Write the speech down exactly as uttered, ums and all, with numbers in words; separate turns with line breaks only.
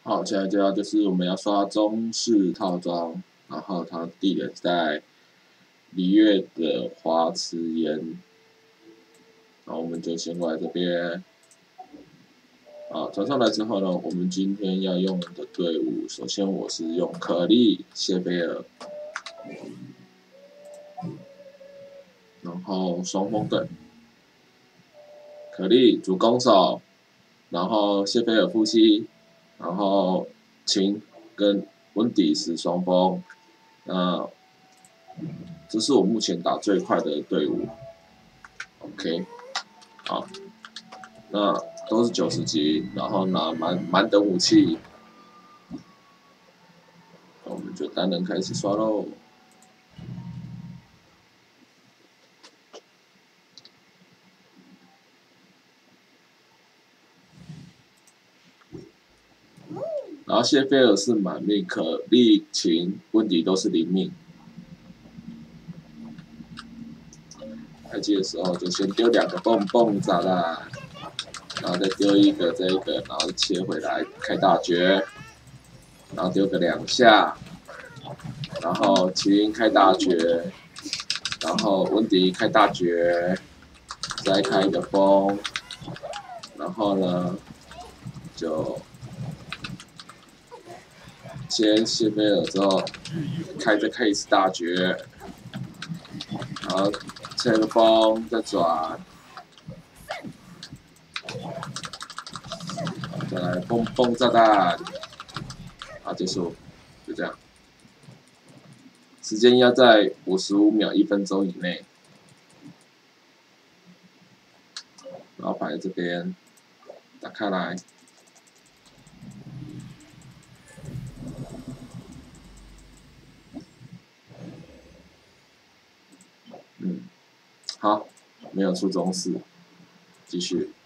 好，现在接下来就是我们要刷中式套装，然后它地点在璃月的花池岩，然后我们就先过来这边。好，传上来之后呢，我们今天要用的队伍，首先我是用可莉、谢菲尔，然后双锋队，可莉主攻手，然后谢菲尔夫妻，然后秦跟温迪是双锋，那这是我目前打最快的队伍。OK， 好，那都是九十级，然后拿满满等武器，那我们就单人开始刷喽。然后谢菲尔是满命，可莉、秦、温迪都是零命。开机的时候就先丢两个蹦蹦炸弹，然后再丢一个这个，然后切回来开大绝，然后丢个两下，然后秦开大绝，然后温迪开大绝，再开一个风，然后呢就先谢菲尔之后开再开一次大绝，然后切个风再转。再来蹦蹦炸弹，好结束，就这样。时间要在五十五秒一分钟以内。然后摆这边打开来，嗯，好，没有出中式，继续。